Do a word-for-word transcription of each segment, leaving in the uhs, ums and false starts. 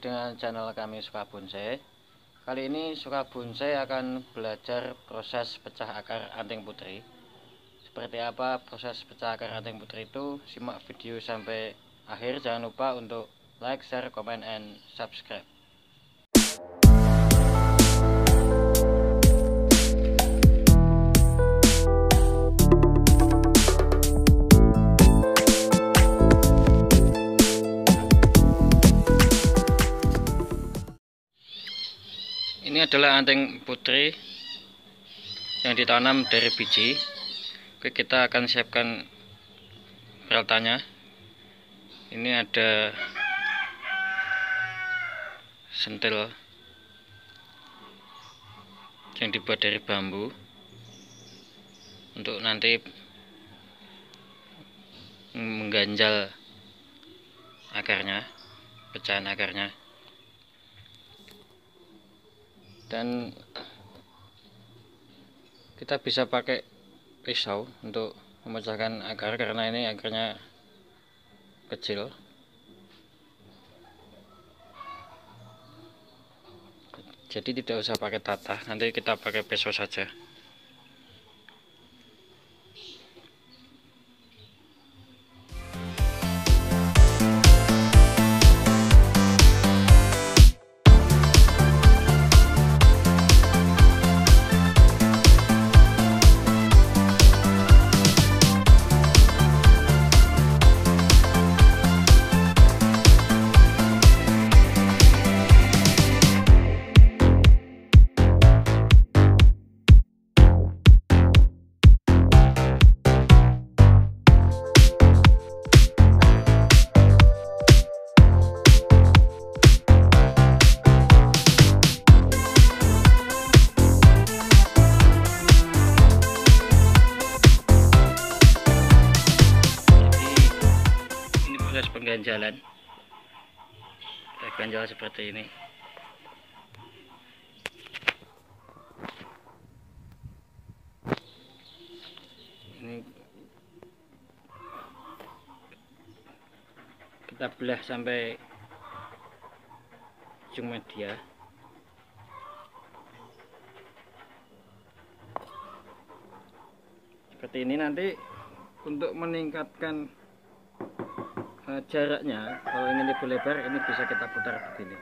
dengan channel kami Suka Bonsai. Kali ini Suka Bonsai akan belajar proses pecah akar anting putri. Seperti apa proses pecah akar anting putri itu? Simak video sampai akhir. Jangan lupa untuk like, share, comment, and subscribe. Ini adalah anting putri yang ditanam dari biji. Oke, kita akan siapkan peralatannya. Ini ada sentil yang dibuat dari bambu untuk nanti mengganjal akarnya, pecahan akarnya. Dan kita bisa pakai pisau untuk memecahkan akar karena ini akarnya kecil. Jadi tidak usah pakai tatah, nanti kita pakai pisau saja. Pengganjalan, kita ganjal seperti ini. Ini kita belah sampai ujung media. Seperti ini. Nanti untuk meningkatkan Uh, jaraknya, kalau ingin lebih lebar, ini bisa kita putar begini.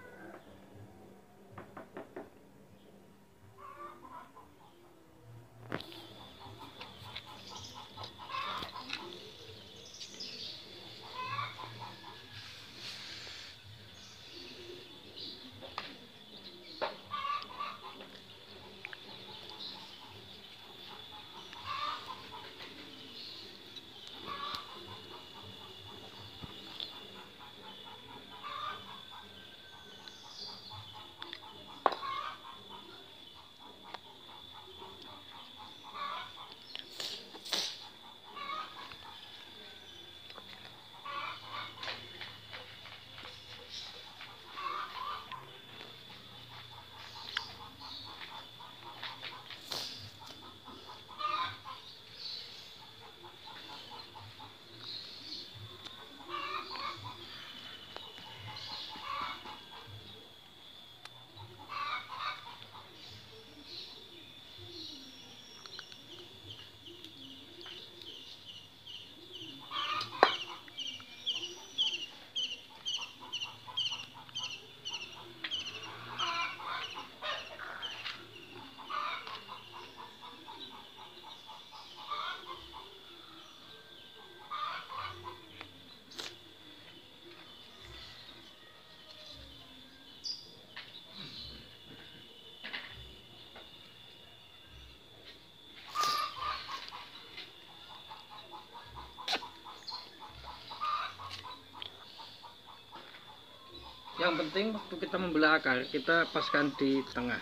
Yang penting waktu kita membelah akar, kita paskan di tengah.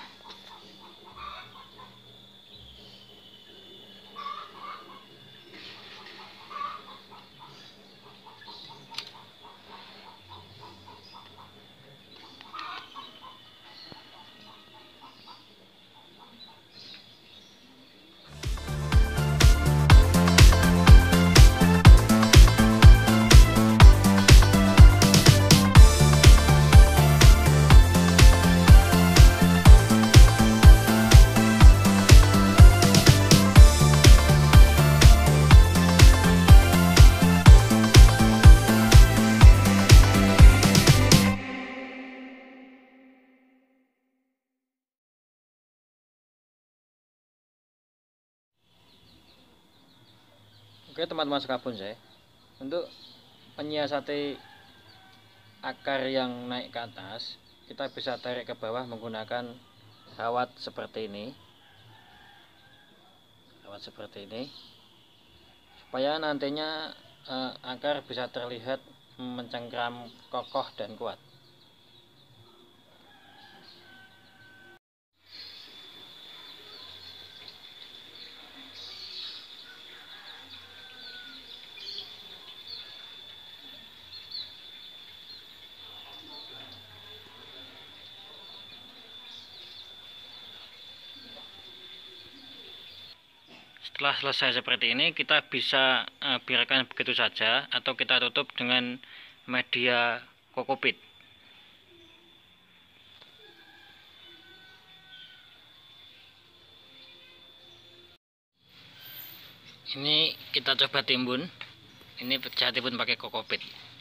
Oke teman-teman suka bonsai, untuk menyiasati akar yang naik ke atas, kita bisa tarik ke bawah menggunakan kawat seperti ini. Kawat seperti ini supaya nantinya eh, akar bisa terlihat mencengkram, kokoh dan kuat. Setelah selesai seperti ini, kita bisa uh, biarkan begitu saja atau kita tutup dengan media kokopit. Ini kita coba timbun. Ini saya timbun pakai kokopit.